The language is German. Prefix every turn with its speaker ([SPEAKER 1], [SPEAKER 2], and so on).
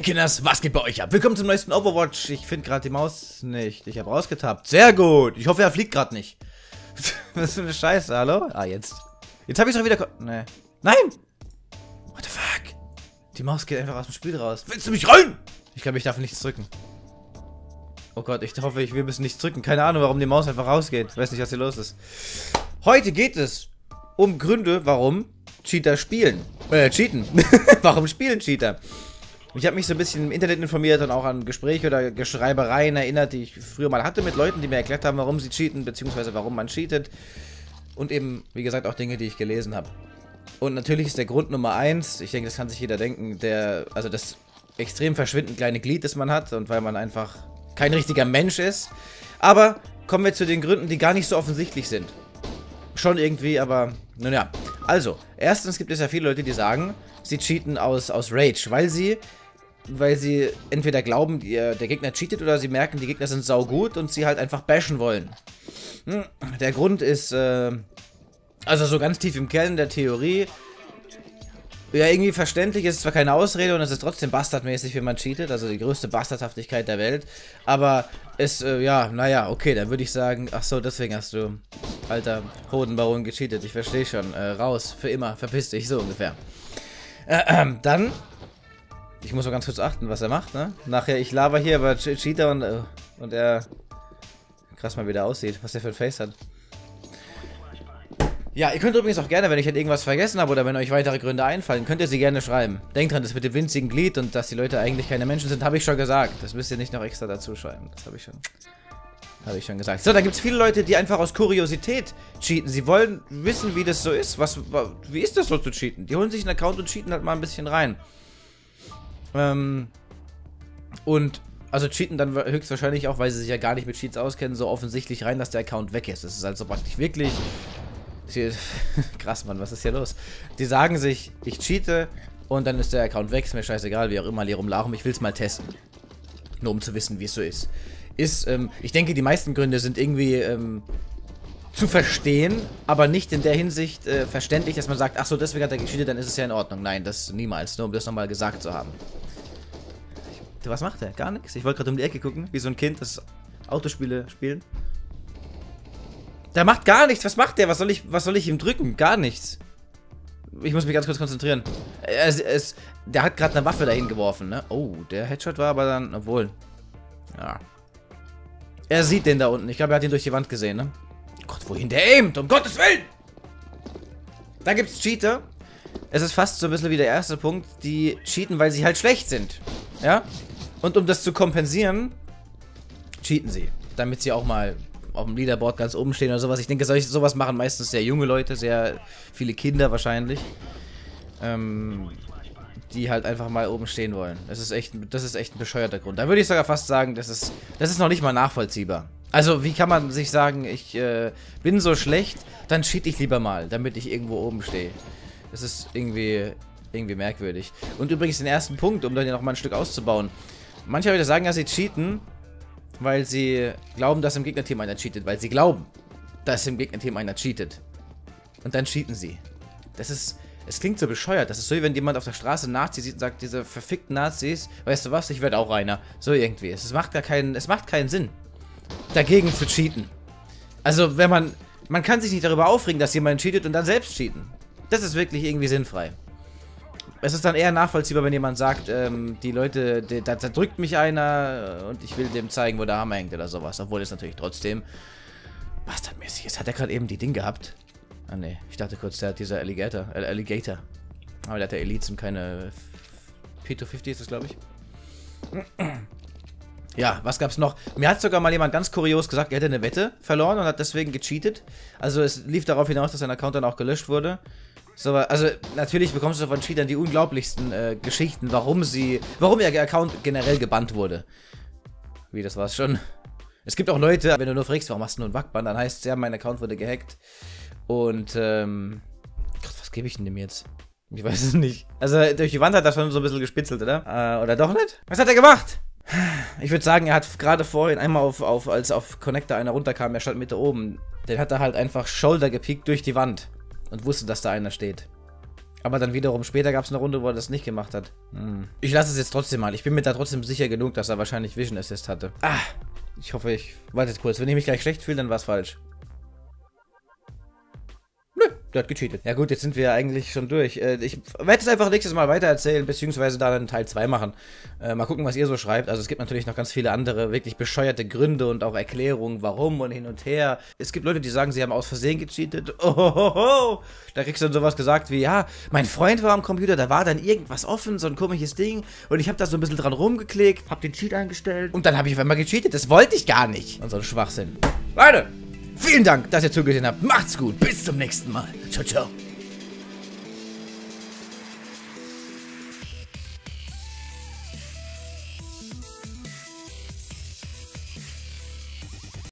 [SPEAKER 1] Kinders, was geht bei euch ab? Willkommen zum neuesten Overwatch. Ich finde gerade die Maus nicht. Ich habe rausgetappt. Sehr gut. Ich hoffe, er fliegt gerade nicht. Was für eine Scheiße, hallo? Ah, jetzt. Jetzt habe ich es doch wieder... Nee. Nein! What the fuck? Die Maus geht einfach aus dem Spiel raus. Willst du mich rein? Ich glaube, ich darf nichts drücken. Oh Gott, ich hoffe, ich will bis nichts drücken. Keine Ahnung, warum die Maus einfach rausgeht. Ich weiß nicht, was hier los ist. Heute geht es um Gründe, warum Cheater spielen. Cheaten. Warum spielen Cheater? Ich habe mich so ein bisschen im Internet informiert und auch an Gespräche oder Geschreibereien erinnert, die ich früher mal hatte mit Leuten, die mir erklärt haben, warum sie cheaten, beziehungsweise warum man cheatet. Und eben, wie gesagt, auch Dinge, die ich gelesen habe. Und natürlich ist der Grund Nummer 1, ich denke, das kann sich jeder denken, also das extrem verschwindend kleine Glied, das man hat und weil man einfach kein richtiger Mensch ist. Aber kommen wir zu den Gründen, die gar nicht so offensichtlich sind. Schon irgendwie, aber nun ja. Also, erstens gibt es ja viele Leute, die sagen, sie cheaten aus Rage, weil sie entweder glauben, der Gegner cheatet oder sie merken, die Gegner sind saugut und sie halt einfach bashen wollen. Der Grund ist, also so ganz tief im Kern der Theorie, ja, irgendwie verständlich, ist zwar keine Ausrede und es ist trotzdem bastardmäßig, wenn man cheatet, also die größte Bastardhaftigkeit der Welt, aber es, ja, naja, okay, dann würde ich sagen, ach so, deswegen hast du, alter Hodenbaron, gecheatet, ich verstehe schon, raus, für immer, verpiss dich, so ungefähr. Dann, ich muss mal ganz kurz achten, was er macht, ne? Nachher, ich laber hier über Cheater und er, krass mal wie der aussieht, was der für ein Face hat. Ja, ihr könnt übrigens auch gerne, wenn ich halt irgendwas vergessen habe oder wenn euch weitere Gründe einfallen, könnt ihr sie gerne schreiben. Denkt dran, das mit dem winzigen Glied und dass die Leute eigentlich keine Menschen sind, habe ich schon gesagt. Das müsst ihr nicht noch extra dazu schreiben. Das habe ich schon gesagt. So, dann gibt es viele Leute, die einfach aus Kuriosität cheaten. Sie wollen wissen, wie das so ist. Wie ist das so zu cheaten? Die holen sich einen Account und cheaten halt mal ein bisschen rein. Also cheaten dann höchstwahrscheinlich auch, weil sie sich ja gar nicht mit Cheats auskennen, so offensichtlich rein, dass der Account weg ist. Das ist also praktisch wirklich... Krass, Mann, was ist hier los? Die sagen sich, ich cheate und dann ist der Account weg, ist mir scheißegal, wie auch immer, Lirum Larum, ich will es mal testen. Nur um zu wissen, wie es so ist. Ich denke, die meisten Gründe sind irgendwie zu verstehen, aber nicht in der Hinsicht verständlich, dass man sagt, ach so, deswegen hat er gecheatet, dann ist es ja in Ordnung. Nein, das niemals, nur um das nochmal gesagt zu haben. Was macht er? Gar nichts. Ich wollte gerade um die Ecke gucken, wie so ein Kind, das Autospiele spielen. Der macht gar nichts. Was macht der? Was soll ich ihm drücken? Gar nichts. Ich muss mich ganz kurz konzentrieren. Der hat gerade eine Waffe dahin geworfen, ne? Oh, der Headshot war aber dann... Obwohl. Ja. Er sieht den da unten. Ich glaube, er hat ihn durch die Wand gesehen, ne? Gott, wohin der aimt? Um Gottes Willen! Da gibt's Cheater. Es ist fast so ein bisschen wie der erste Punkt. Die cheaten, weil sie halt schlecht sind. Ja? Und um das zu kompensieren, cheaten sie. Damit sie auch mal... auf dem Leaderboard ganz oben stehen oder sowas. Ich denke, sowas machen meistens sehr junge Leute, sehr viele Kinder wahrscheinlich. Die halt einfach mal oben stehen wollen. Das ist echt ein bescheuerter Grund. Da würde ich sogar fast sagen, das ist noch nicht mal nachvollziehbar. Also, wie kann man sich sagen, ich bin so schlecht, dann cheat ich lieber mal, damit ich irgendwo oben stehe. Das ist irgendwie merkwürdig. Und übrigens den ersten Punkt, um dann hier noch mal ein Stück auszubauen. Manche Leute sagen ja, sie cheaten, weil sie glauben, dass im Gegnerteam einer cheatet. Weil sie glauben, dass im Gegnerteam einer cheatet. Und dann cheaten sie. Es klingt so bescheuert. Das ist so, wie wenn jemand auf der Straße Nazis sieht und sagt, diese verfickten Nazis, weißt du was, ich werde auch einer. So irgendwie. Es macht keinen Sinn, dagegen zu cheaten. Also, wenn man kann sich nicht darüber aufregen, dass jemand cheatet und dann selbst cheaten. Das ist wirklich irgendwie sinnfrei. Es ist dann eher nachvollziehbar, wenn jemand sagt, die Leute, da drückt mich einer und ich will dem zeigen, wo der Hammer hängt oder sowas. Obwohl es natürlich trotzdem bastardmäßig ist. Hat er gerade eben die Ding gehabt? Ah ne, ich dachte kurz, der hat dieser Alligator. Aber der hat ja Elites und keine P250 ist das, glaube ich. Ja, was gab's noch? Mir hat sogar mal jemand ganz kurios gesagt, er hätte eine Wette verloren und hat deswegen gecheatet. Also es lief darauf hinaus, dass sein Account dann auch gelöscht wurde. So, also natürlich bekommst du von Cheatern die unglaublichsten Geschichten, warum ihr Account generell gebannt wurde. Wie, das war's schon. Es gibt auch Leute, wenn du nur fragst, warum hast du nur einen Wackbann, dann heißt es ja, mein Account wurde gehackt. Und, Gott, was gebe ich denn dem jetzt? Ich weiß es nicht. Also durch die Wand hat er schon so ein bisschen gespitzelt, oder? Oder doch nicht? Was hat er gemacht? Ich würde sagen, er hat gerade vorhin einmal als auf Connector einer runterkam, er stand Mitte oben, den hat er halt einfach Shoulder gepiekt durch die Wand. Und wusste, dass da einer steht. Aber dann wiederum später gab es eine Runde, wo er das nicht gemacht hat. Ich lasse es jetzt trotzdem mal. Ich bin mir da trotzdem sicher genug, dass er wahrscheinlich Vision Assist hatte. Ich hoffe, wartet kurz. Wenn ich mich gleich schlecht fühle, dann war es falsch. Nö, der hat gecheatet. Ja gut, jetzt sind wir ja eigentlich schon durch. Ich werde es einfach nächstes Mal weitererzählen, beziehungsweise da dann Teil 2 machen. Mal gucken, was ihr so schreibt. Also es gibt natürlich noch ganz viele andere wirklich bescheuerte Gründe und auch Erklärungen, warum und hin und her. Es gibt Leute, die sagen, sie haben aus Versehen gecheatet. Ohoho. Da kriegst du dann sowas gesagt wie, ja, mein Freund war am Computer, da war dann irgendwas offen, so ein komisches Ding. Und ich habe da so ein bisschen dran rumgeklickt, habe den Cheat eingestellt. Und dann habe ich auf einmal gecheatet. Das wollte ich gar nicht. Und so ein Schwachsinn. Leute! Vielen Dank, dass ihr zugesehen habt. Macht's gut. Bis zum nächsten Mal. Ciao, ciao.